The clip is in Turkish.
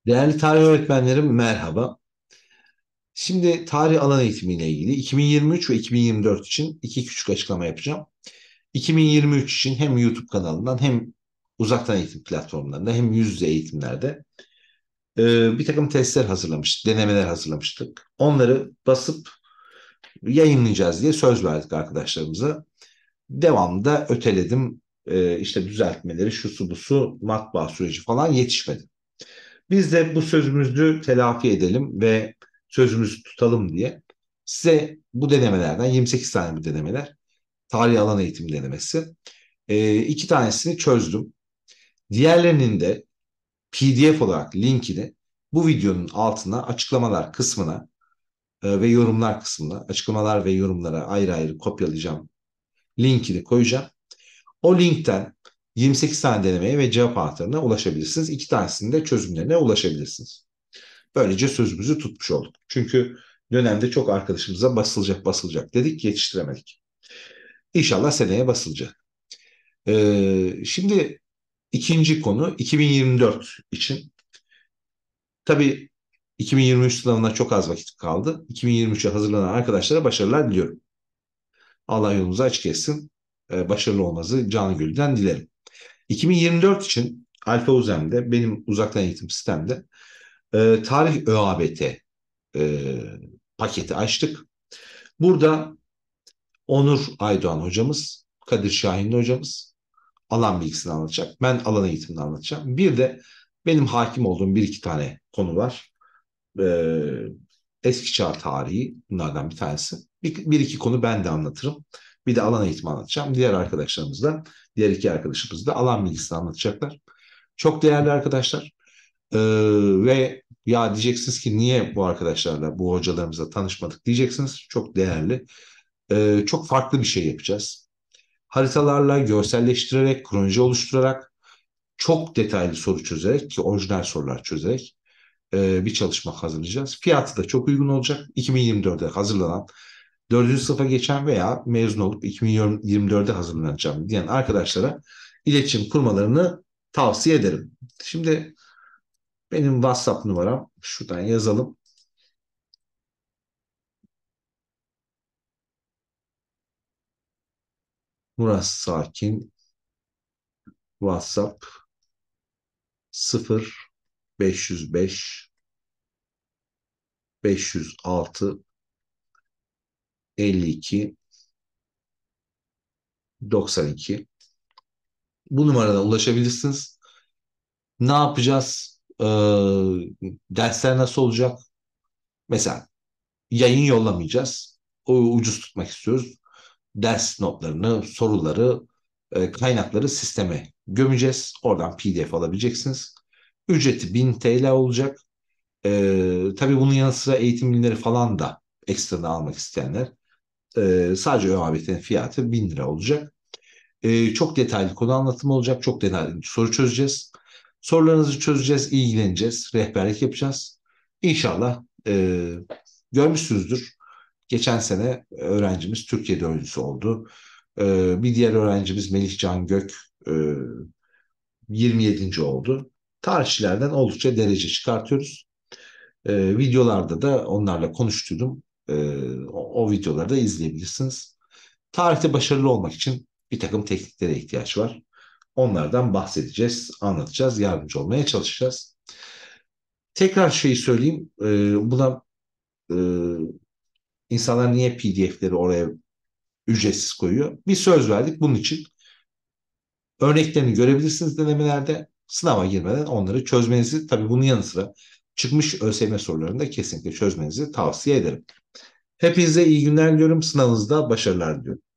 Değerli tarih öğretmenlerim merhaba. Şimdi tarih alan eğitimiyle ilgili 2023 ve 2024 için iki küçük açıklama yapacağım. 2023 için hem YouTube kanalından hem uzaktan eğitim platformlarında hem yüz yüze eğitimlerde bir takım testler hazırlamıştık, denemeler hazırlamıştık. Onları basıp yayınlayacağız diye söz verdik arkadaşlarımıza. Devamında öteledim. İşte düzeltmeleri, şusu busu, matbaa süreci falan yetişmedi. Biz de bu sözümüzü telafi edelim ve sözümüzü tutalım diye size bu denemelerden 28 tane bu denemeler, tarih alan eğitim denemesi. İki tanesini çözdüm. Diğerlerinin de PDF olarak linkini bu videonun altına açıklamalar kısmına ve yorumlar kısmına, açıklamalar ve yorumlara ayrı ayrı kopyalayacağım. Linkini koyacağım. O linkten 28 tane denemeye ve cevap anahtarına ulaşabilirsiniz. İki tanesinin de çözümlerine ulaşabilirsiniz. Böylece sözümüzü tutmuş olduk. Çünkü dönemde çok arkadaşımıza basılacak dedik, yetiştiremedik. İnşallah seneye basılacak. Şimdi ikinci konu 2024 için. Tabii 2023 sınavına çok az vakit kaldı. 2023'e hazırlanan arkadaşlara başarılar diliyorum. Allah yolunuzu açık etsin. Başarılı olmanızı canı gönülden dilerim. 2024 için Alfa Uzem'de benim uzaktan eğitim sistemde tarih ÖABT e, paketi açtık. Burada Onur Aydoğan hocamız, Kadir Şahinli hocamız alan bilgisini anlatacak. Ben alan eğitimini anlatacağım. Bir de benim hakim olduğum bir iki tane konu var. Ee, Eski çağ tarihi bunlardan bir tanesi. Bir iki konu ben de anlatırım. Bir de alan eğitimi anlatacağım. Diğer iki arkadaşımız da alan bilgisini anlatacaklar. Çok değerli arkadaşlar. Ee, Ve ya diyeceksiniz ki niye bu arkadaşlarla, bu hocalarımızla tanışmadık diyeceksiniz. Çok değerli. Çok farklı bir şey yapacağız. Haritalarla, görselleştirerek, kronoloji oluşturarak, çok detaylı soru çözerek ki orijinal sorular çözerek bir çalışma hazırlayacağız. Fiyatı da çok uygun olacak. 2024'de hazırlanan, 4. sınıfa geçen veya mezun olup 2024'de hazırlanacağım diyen arkadaşlara iletişim kurmalarını tavsiye ederim. Şimdi benim WhatsApp numaram şuradan yazalım. Murat Sakin WhatsApp 0 505 506 52 92. Bu numaradan ulaşabilirsiniz. Ne yapacağız? Dersler nasıl olacak? Mesela yayın yollamayacağız. O ucuz tutmak istiyoruz. Ders notlarını, soruları, kaynakları sisteme gömeceğiz. Oradan PDF alabileceksiniz. Ücreti 1000 TL olacak. Tabii bunun yanı sıra eğitim ürünleri falan da ekstradan almak isteyenler sadece ÖABT'nin fiyatı 1000 lira olacak. Çok detaylı konu anlatımı olacak. Çok detaylı soru çözeceğiz. Sorularınızı çözeceğiz, ilgileneceğiz, rehberlik yapacağız. İnşallah görmüşsünüzdür. Geçen sene öğrencimiz Türkiye dördüncüsü oldu. Bir diğer öğrencimiz Melih Can Gök e, 27. oldu. Tarihçilerden oldukça derece çıkartıyoruz. Videolarda da onlarla konuştuydum. O videoları da izleyebilirsiniz. Tarihte başarılı olmak için bir takım tekniklere ihtiyaç var. Onlardan bahsedeceğiz, anlatacağız, yardımcı olmaya çalışacağız. Tekrar şeyi söyleyeyim. Buna e, insanlar niye PDF'leri oraya ücretsiz koyuyor? Bir söz verdik bunun için. Örneklerini görebilirsiniz denemelerde. Sınava girmeden onları çözmenizi, tabii bunun yanı sıra çıkmış ÖSYM sorularını da kesinlikle çözmenizi tavsiye ederim. Hepinize iyi günler diliyorum. Sınavınızda başarılar diliyorum.